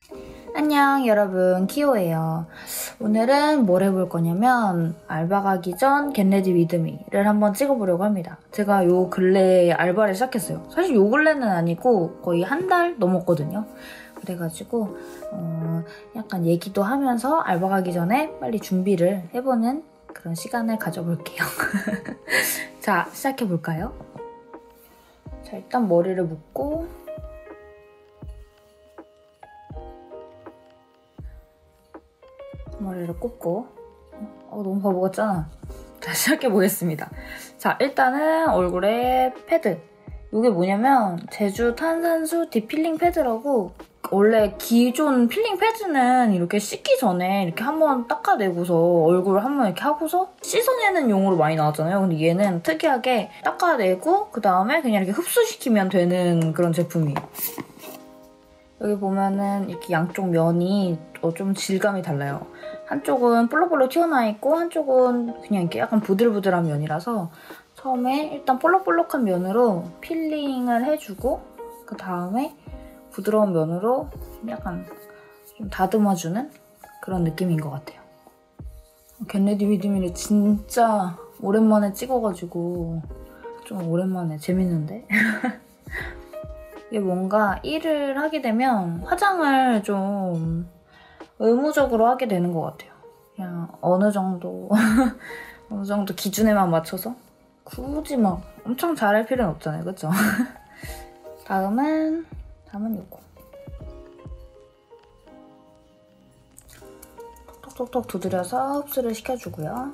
안녕 여러분, 키오예요. 오늘은 뭘 해볼 거냐면 알바 가기 전 겟레디 위드미를 한번 찍어보려고 합니다. 제가 요 근래에 알바를 시작했어요. 사실 요 근래는 아니고 거의 한 달 넘었거든요. 그래가지고 약간 얘기도 하면서 알바 가기 전에 빨리 준비를 해보는 그런 시간을 가져볼게요. 자, 시작해볼까요? 자, 일단 머리를 묶고 머리를 꽂고 너무 바보 같잖아. 자, 시작해보겠습니다. 자, 일단은 얼굴에 패드. 이게 뭐냐면 제주 탄산수 딥필링 패드라고, 원래 기존 필링 패드는 이렇게 씻기 전에 이렇게 한번 닦아내고서 얼굴을 한번 이렇게 하고서 씻어내는 용으로 많이 나왔잖아요. 근데 얘는 특이하게 닦아내고 그 다음에 그냥 이렇게 흡수시키면 되는 그런 제품이에요. 여기 보면은 이렇게 양쪽 면이 좀 질감이 달라요. 한쪽은 볼록볼록 튀어나와 있고 한쪽은 그냥 이렇게 약간 부들부들한 면이라서 처음에 일단 볼록볼록한 면으로 필링을 해주고 그 다음에 부드러운 면으로 약간 좀 다듬어주는 그런 느낌인 것 같아요. 겟레디 위드미를 진짜 오랜만에 찍어가지고 좀 오랜만에 재밌는데? 이게 뭔가 일을 하게 되면 화장을 좀 의무적으로 하게 되는 것 같아요. 그냥 어느 정도 기준에만 맞춰서 굳이 막 엄청 잘할 필요는 없잖아요, 그쵸? 다음은 요거. 톡톡톡 두드려서 흡수를 시켜주고요.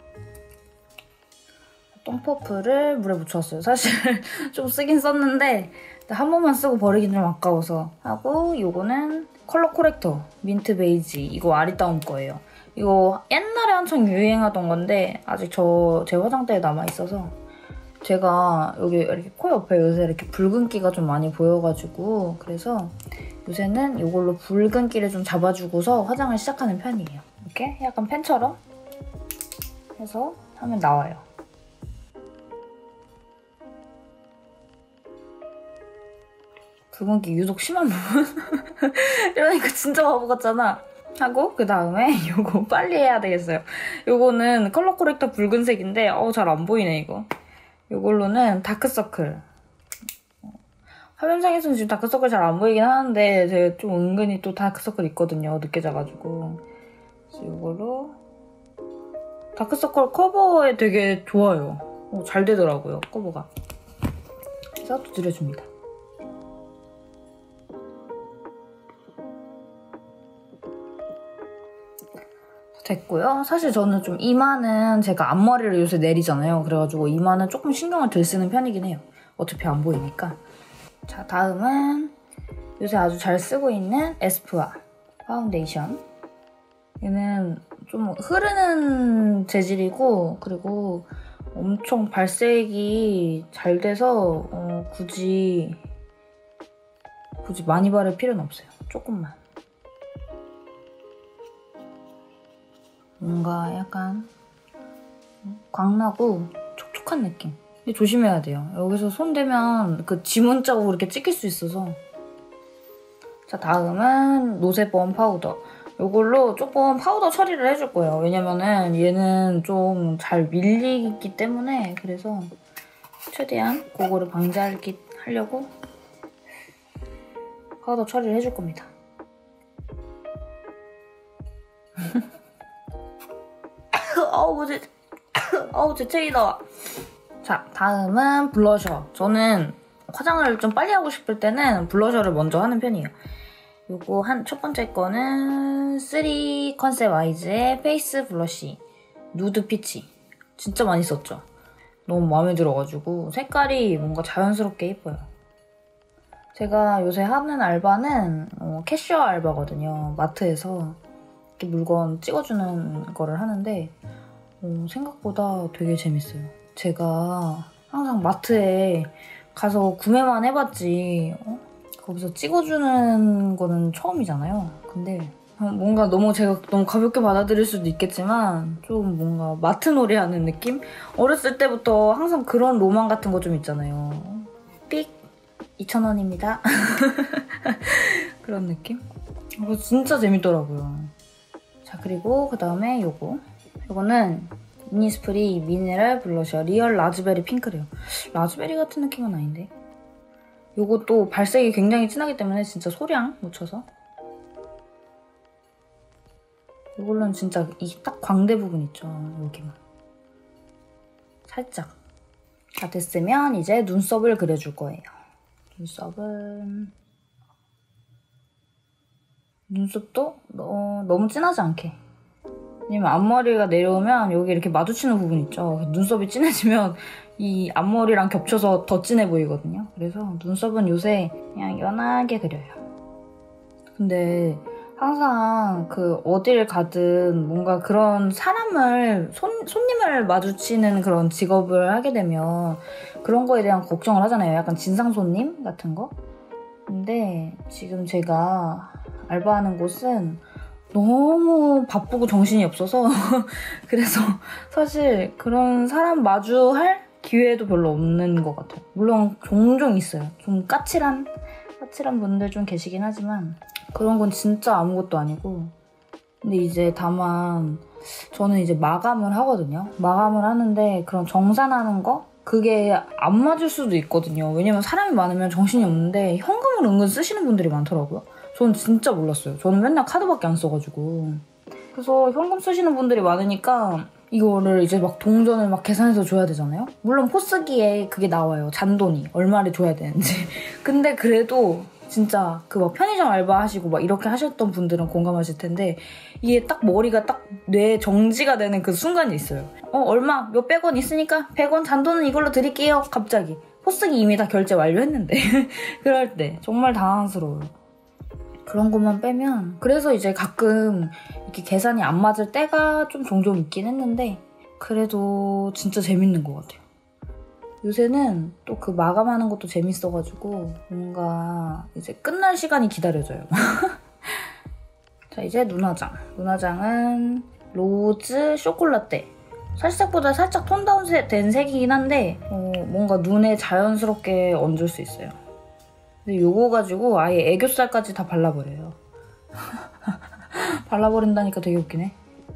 똥퍼프를 물에 묻혔어요. 사실 좀 쓰긴 썼는데 한 번만 쓰고 버리긴 좀 아까워서 하고, 요거는 컬러 코렉터 민트 베이지, 이거 아리따움 거예요. 이거 옛날에 한창 유행하던 건데 아직 제 화장대에 남아있어서, 제가 여기 이렇게 코 옆에 요새 이렇게 붉은기가 좀 많이 보여가지고 그래서 요새는 이걸로 붉은기를 좀 잡아주고서 화장을 시작하는 편이에요. 이렇게 약간 펜처럼 해서 하면 나와요. 붉은기 유독 심한 부분? 이러니까 진짜 바보 같잖아. 하고 그 다음에 요거 빨리 해야 되겠어요. 요거는 컬러 코렉터 붉은색인데 잘 안 보이네 이거. 요걸로는 다크서클. 화면상에서는 지금 다크서클 잘 안 보이긴 하는데 제가 좀 은근히 또 다크서클 있거든요. 늦게 자가지고. 그래서 요걸로 다크서클 커버에 되게 좋아요. 잘 되더라고요, 커버가. 그래서 두드려줍니다. 됐고요. 사실 저는 좀 이마는 제가 앞머리를 요새 내리잖아요. 그래가지고 이마는 조금 신경을 덜 쓰는 편이긴 해요. 어차피 안 보이니까. 자, 다음은 요새 아주 잘 쓰고 있는 에스쁘아 파운데이션. 얘는 좀 흐르는 재질이고, 그리고 엄청 발색이 잘 돼서 굳이 많이 바를 필요는 없어요. 조금만. 뭔가 약간 광나고 촉촉한 느낌. 근데 조심해야 돼요. 여기서 손 대면 그 지문 자국 이렇게 찍힐 수 있어서. 자, 다음은 노세범 파우더. 이걸로 조금 파우더 처리를 해줄 거예요. 왜냐면은 얘는 좀 잘 밀리기 때문에, 그래서 최대한 그거를 방지하려고 파우더 처리를 해줄 겁니다. 재채기 나와. 자, 다음은 블러셔. 저는 화장을 좀 빨리 하고 싶을 때는 블러셔를 먼저 하는 편이에요. 요거 첫 번째 거는 3 컨셉 아이즈의 페이스 블러쉬 누드 피치. 진짜 많이 썼죠? 너무 마음에 들어가지고 색깔이 뭔가 자연스럽게 예뻐요. 제가 요새 하는 알바는 캐셔 알바거든요. 마트에서 이렇게 물건 찍어주는 거를 하는데 생각보다 되게 재밌어요. 제가 항상 마트에 가서 구매만 해봤지 거기서 찍어주는 거는 처음이잖아요. 근데 뭔가 제가 너무 가볍게 받아들일 수도 있겠지만 좀 뭔가 마트 놀이 하는 느낌? 어렸을 때부터 항상 그런 로망 같은 거 좀 있잖아요. 삑! 2,000원입니다. 그런 느낌? 이거 진짜 재밌더라고요. 자, 그리고 그 다음에 요거는 이니스프리 미네랄 블러셔 리얼 라즈베리 핑크래요. 라즈베리 같은 느낌은 아닌데. 요것도 발색이 굉장히 진하기 때문에 진짜 소량 묻혀서 이걸로는 진짜 이 딱 광대 부분 있죠. 여기만 살짝. 다 됐으면 이제 눈썹을 그려줄 거예요. 눈썹도 너무 진하지 않게. 왜냐면 앞머리가 내려오면 여기 이렇게 마주치는 부분 있죠. 눈썹이 진해지면 이 앞머리랑 겹쳐서 더 진해 보이거든요. 그래서 눈썹은 요새 그냥 연하게 그려요. 근데 항상 어딜 가든 뭔가 그런 손님을 마주치는 그런 직업을 하게 되면 그런 거에 대한 걱정을 하잖아요. 약간 진상 손님 같은 거. 근데 지금 제가 알바하는 곳은 너무 바쁘고 정신이 없어서 그래서 사실 그런 사람 마주할 기회도 별로 없는 것 같아요. 물론 종종 있어요. 좀 까칠한 분들 좀 계시긴 하지만 그런 건 진짜 아무것도 아니고. 근데 이제 다만 저는 이제 마감을 하거든요. 마감을 하는데 그런 정산하는 거? 그게 안 맞을 수도 있거든요. 왜냐면 사람이 많으면 정신이 없는데 현금을 은근 쓰시는 분들이 많더라고요. 저는 진짜 몰랐어요. 저는 맨날 카드밖에 안 써가지고. 그래서 현금 쓰시는 분들이 많으니까 이거를 이제 막 동전을 막 계산해서 줘야 되잖아요. 물론 포스기에 그게 나와요. 잔돈이 얼마를 줘야 되는지. 근데 그래도 진짜 막 편의점 알바하시고 막 이렇게 하셨던 분들은 공감하실 텐데 이게 딱 머리가 딱 뇌 정지가 되는 그 순간이 있어요. 얼마 몇백 원 있으니까 100원 잔돈은 이걸로 드릴게요. 갑자기 포스기 이미 다 결제 완료했는데 그럴 때 정말 당황스러워요. 그런 것만 빼면. 그래서 이제 가끔 이렇게 계산이 안 맞을 때가 좀 종종 있긴 했는데 그래도 진짜 재밌는 것 같아요. 요새는 또 마감하는 것도 재밌어가지고 뭔가 이제 끝날 시간이 기다려져요. 자, 이제 눈화장. 눈화장은 로즈 쇼콜라떼. 살색보다 살짝 톤다운 된 색이긴 한데 뭔가 눈에 자연스럽게 얹을 수 있어요. 근데 요거 가지고 아예 애교살까지 다 발라버려요. 발라버린다니까 되게 웃기네.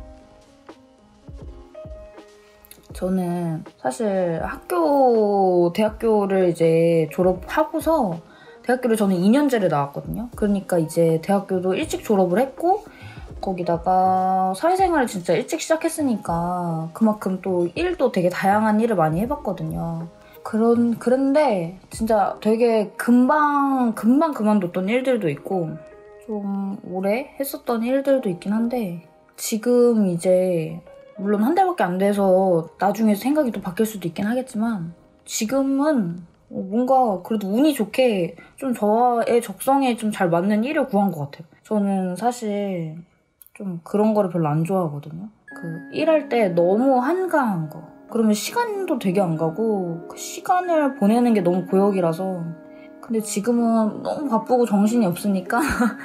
저는 사실 대학교를 이제 졸업하고서 대학교를 저는 2년제를 나왔거든요. 그러니까 이제 대학교도 일찍 졸업을 했고 거기다가 사회생활을 진짜 일찍 시작했으니까 그만큼 또 일도 되게 다양한 일을 많이 해봤거든요. 그런데 진짜 되게 금방 그만뒀던 일들도 있고 좀 오래 했었던 일들도 있긴 한데 지금 이제 물론 한 달밖에 안 돼서 나중에 생각이 또 바뀔 수도 있긴 하겠지만 지금은 뭔가 그래도 운이 좋게 좀 저의 적성에 좀 잘 맞는 일을 구한 것 같아요. 저는 사실 좀 그런 거를 별로 안 좋아하거든요. 일할 때 너무 한가한 거. 그러면 시간도 되게 안 가고 그 시간을 보내는 게 너무 고역이라서. 근데 지금은 너무 바쁘고 정신이 없으니까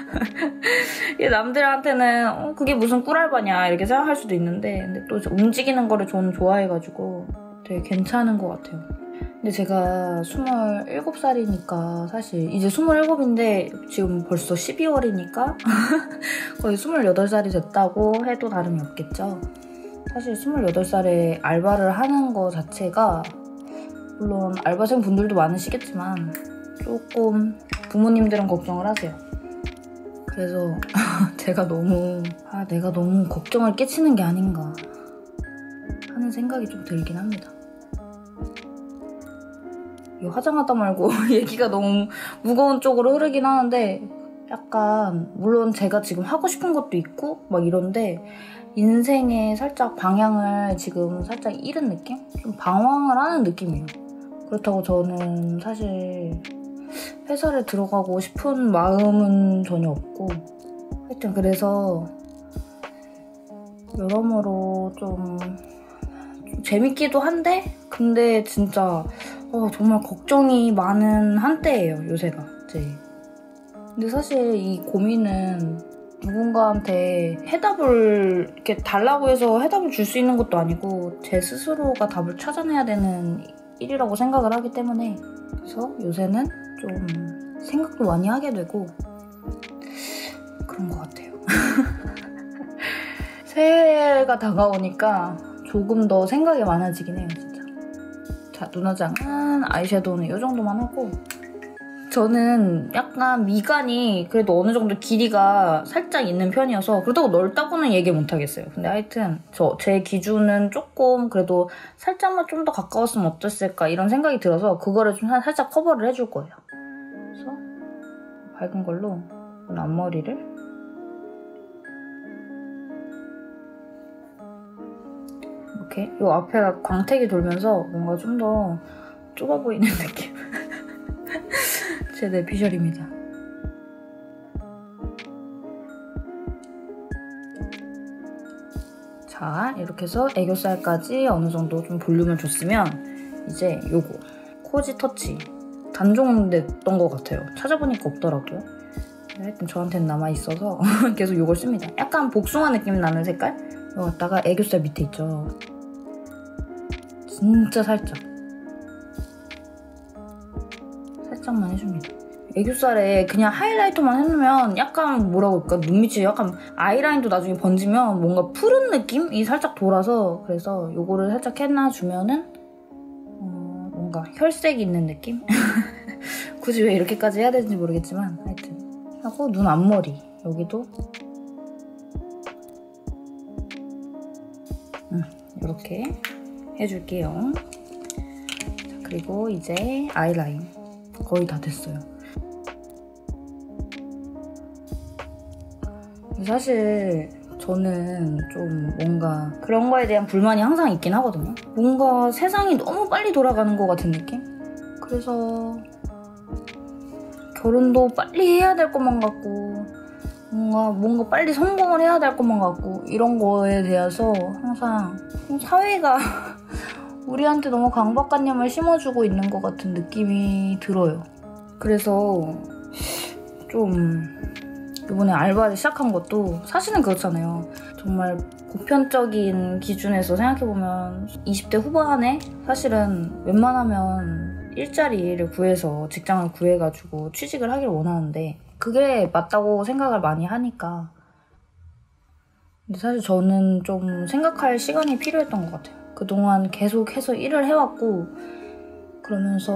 남들한테는 그게 무슨 꿀알바냐 이렇게 생각할 수도 있는데 근데 또 움직이는 거를 저는 좋아해가지고 되게 괜찮은 것 같아요. 근데 제가 27살이니까 사실 이제 27인데 지금 벌써 12월이니까 거의 28살이 됐다고 해도 다름이 없겠죠. 사실 28살에 알바를 하는 거 자체가 물론 알바생 분들도 많으시겠지만 조금 부모님들은 걱정을 하세요. 그래서 내가 너무 걱정을 끼치는 게 아닌가 하는 생각이 좀 들긴 합니다. 화장하다 말고 얘기가 너무 무거운 쪽으로 흐르긴 하는데 약간 물론 제가 지금 하고 싶은 것도 있고 막 이런데 인생의 살짝 방향을 지금 살짝 잃은 느낌? 좀 방황을 하는 느낌이에요. 그렇다고 저는 사실 회사를 들어가고 싶은 마음은 전혀 없고 하여튼 그래서 여러모로 좀 재밌기도 한데 근데 진짜 정말 걱정이 많은 한때예요, 요새가. 근데 사실 이 고민은 누군가한테 해답을 이렇게 달라고 해서 해답을 줄 수 있는 것도 아니고 제 스스로가 답을 찾아내야 되는 일이라고 생각을 하기 때문에 그래서 요새는 좀 생각도 많이 하게 되고 그런 것 같아요. 새해가 다가오니까 조금 더 생각이 많아지긴 해요, 진짜. 자, 눈화장은 아이섀도우는 이 정도만 하고, 저는 약간 미간이 그래도 어느 정도 길이가 살짝 있는 편이어서 그렇다고 넓다고는 얘기 못 하겠어요. 근데 하여튼 제 기준은 조금 그래도 살짝만 좀 더 가까웠으면 어땠을까 이런 생각이 들어서 그거를 좀 살짝 커버를 해줄 거예요. 그래서 밝은 걸로 앞머리를 이렇게 이 앞에가 광택이 돌면서 뭔가 좀 더 좁아 보이는 느낌. 제 내피셜입니다. 자, 이렇게 해서 애교살까지 어느 정도 좀 볼륨을 줬으면 이제 요거 코지 터치 단종됐던 것 같아요. 찾아보니까 없더라고요. 하여튼 저한테는 남아있어서 계속 요걸 씁니다. 약간 복숭아 느낌 나는 색깔? 이거 갖다가 애교살 밑에 있죠. 진짜 살짝만 해줍니다. 애교살에 그냥 하이라이터만 해놓으면 약간 뭐라고 할까? 눈밑이 약간 아이라인도 나중에 번지면 뭔가 푸른 느낌이 살짝 돌아서 그래서 요거를 살짝 해놔주면은 뭔가 혈색이 있는 느낌? 굳이 왜 이렇게까지 해야 되는지 모르겠지만 하여튼 하고 눈 앞머리 여기도 이렇게 해줄게요. 자, 그리고 이제 아이라인 거의 다 됐어요. 사실 저는 좀 뭔가 그런 거에 대한 불만이 항상 있긴 하거든요. 뭔가 세상이 너무 빨리 돌아가는 것 같은 느낌? 그래서 결혼도 빨리 해야 될 것만 같고 뭔가 빨리 성공을 해야 될 것만 같고 이런 거에 대해서 항상 사회가 우리한테 너무 강박관념을 심어주고 있는 것 같은 느낌이 들어요. 그래서 좀 이번에 알바를 시작한 것도 사실은 그렇잖아요. 정말 보편적인 기준에서 생각해보면 20대 후반에 사실은 웬만하면 일자리를 구해서 직장을 구해가지고 취직을 하길 원하는데 그게 맞다고 생각을 많이 하니까 근데 사실 저는 좀 생각할 시간이 필요했던 것 같아요. 그동안 계속해서 일을 해왔고 그러면서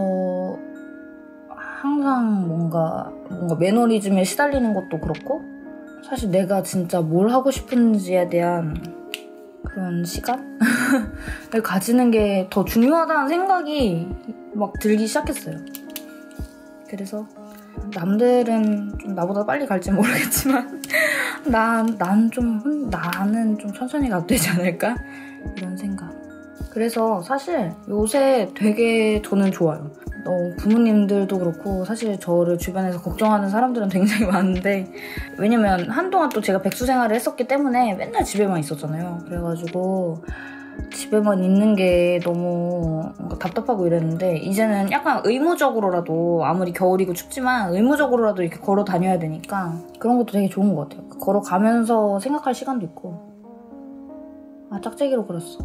항상 뭔가 매너리즘에 시달리는 것도 그렇고 사실 내가 진짜 뭘 하고 싶은지에 대한 그런 시간을 가지는 게 더 중요하다는 생각이 막 들기 시작했어요. 그래서 남들은 좀 나보다 빨리 갈지 모르겠지만 나는 좀 천천히 가도 되지 않을까? 이런 생각. 그래서 사실 요새 되게 저는 좋아요. 부모님들도 그렇고 사실 저를 주변에서 걱정하는 사람들은 굉장히 많은데 왜냐면 한동안 또 제가 백수 생활을 했었기 때문에 맨날 집에만 있었잖아요. 그래가지고 집에만 있는 게 너무 답답하고 이랬는데 이제는 약간 의무적으로라도 아무리 겨울이고 춥지만 의무적으로라도 이렇게 걸어 다녀야 되니까 그런 것도 되게 좋은 것 같아요. 걸어가면서 생각할 시간도 있고 짝재기로 그렸어.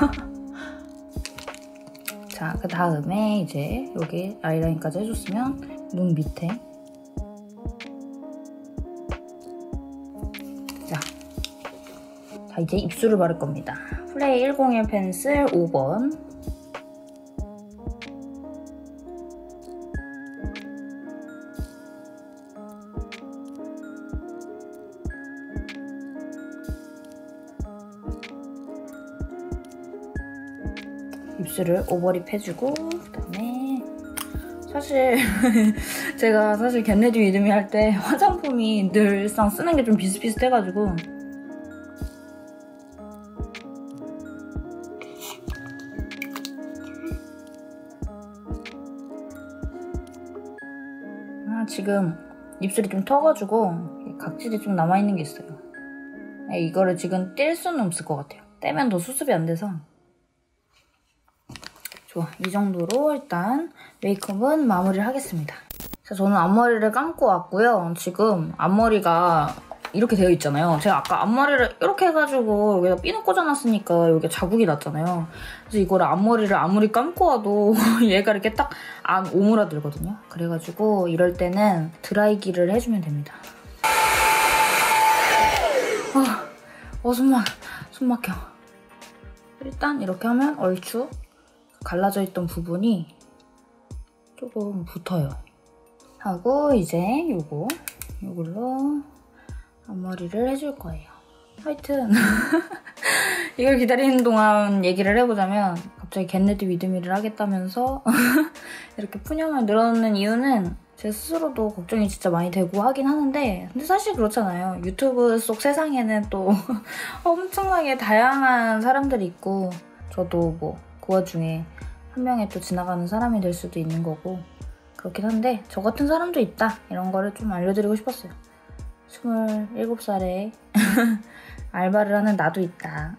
자, 그 다음에 이제 여기 아이라인까지 해줬으면 눈 밑에 자, 이제 입술을 바를 겁니다. 플레이 101 펜슬 5번 입술을 오버립 해주고 그다음에 사실 제가 겟레디 위드미 할 때 화장품이 늘상 쓰는 게 좀 비슷비슷해가지고 지금 입술이 좀 터가지고 각질이 좀 남아있는 게 있어요. 이거를 지금 뗄 수는 없을 것 같아요. 떼면 더 수습이 안 돼서 좋아, 이 정도로 일단 메이크업은 마무리를 하겠습니다. 자, 저는 앞머리를 감고 왔고요. 지금 앞머리가 이렇게 되어 있잖아요. 제가 아까 앞머리를 이렇게 해가지고 여기다 핀을 꽂아놨으니까 여기 자국이 났잖아요. 그래서 이거를 앞머리를 아무리 감고 와도 얘가 이렇게 딱 안 오므라들거든요. 그래가지고 이럴 때는 드라이기를 해주면 됩니다. 숨 막혀. 일단 이렇게 하면 얼추 갈라져 있던 부분이 조금 붙어요. 하고 이제 이걸로 앞머리를 해줄 거예요. 하여튼 이걸 기다리는 동안 얘기를 해보자면 갑자기 겟레디 위드미를 하겠다면서 이렇게 푸념을 늘어놓는 이유는 제 스스로도 걱정이 진짜 많이 되고 하긴 하는데 근데 사실 그렇잖아요. 유튜브 속 세상에는 또 엄청나게 다양한 사람들이 있고 저도 뭐 그 와중에 한 명의 또 지나가는 사람이 될 수도 있는 거고 그렇긴 한데 저 같은 사람도 있다 이런 거를 좀 알려드리고 싶었어요. 27살에 알바를 하는 나도 있다.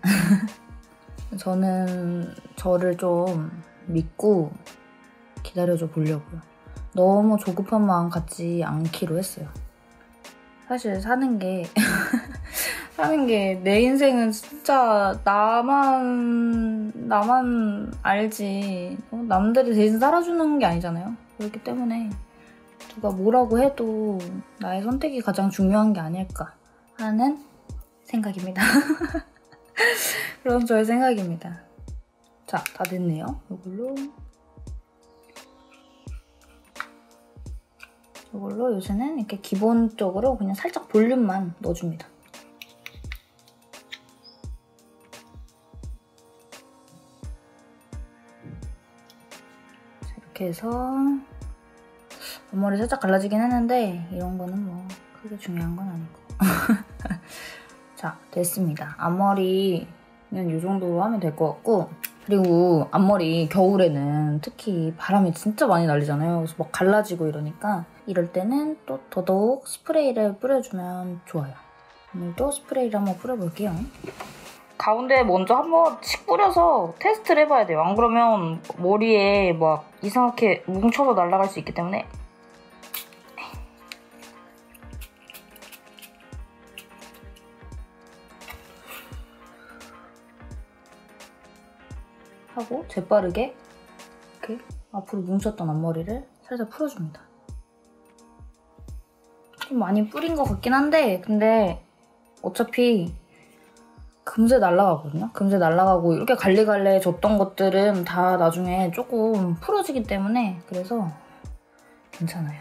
저는 저를 좀 믿고 기다려줘 보려고요. 너무 조급한 마음 갖지 않기로 했어요. 사실 사는 게 내 인생은 진짜 나만 알지 남들이 대신 살아주는 게 아니잖아요. 그렇기 때문에 누가 뭐라고 해도 나의 선택이 가장 중요한 게 아닐까 하는 생각입니다. 그런 저의 생각입니다. 자, 다 됐네요. 이걸로 요새는 이렇게 기본적으로 그냥 살짝 볼륨만 넣어줍니다. 자, 이렇게 해서 앞머리 살짝 갈라지긴 했는데 이런 거는 뭐 크게 중요한 건 아니고. 자, 됐습니다. 앞머리는 이 정도로 하면 될 것 같고 그리고 앞머리 겨울에는 특히 바람이 진짜 많이 날리잖아요. 그래서 막 갈라지고 이러니까 이럴 때는 또 더더욱 스프레이를 뿌려주면 좋아요. 오늘도 스프레이를 한번 뿌려볼게요. 가운데 먼저 한번 씩 뿌려서 테스트를 해봐야 돼요. 안 그러면 머리에 막 이상하게 뭉쳐서 날아갈 수 있기 때문에 하고 재빠르게 이렇게 앞으로 뭉쳤던 앞머리를 살짝 풀어줍니다. 좀 많이 뿌린 것 같긴 한데 근데 어차피 금세 날아가거든요. 금세 날아가고 이렇게 갈리갈리해졌던 것들은 다 나중에 조금 풀어지기 때문에 그래서 괜찮아요.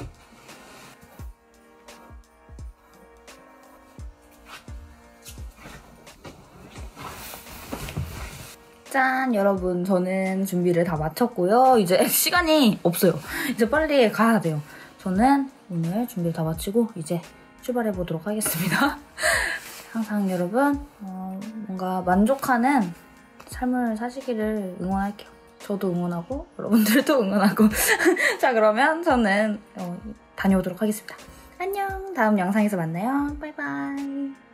짠! 여러분 저는 준비를 다 마쳤고요. 이제 시간이 없어요. 이제 빨리 가야 돼요. 저는 오늘 준비를 다 마치고 이제 출발해보도록 하겠습니다. 항상 여러분 뭔가 만족하는 삶을 사시기를 응원할게요. 저도 응원하고 여러분들도 응원하고 자 그러면 저는 다녀오도록 하겠습니다. 안녕! 다음 영상에서 만나요. 바이바이.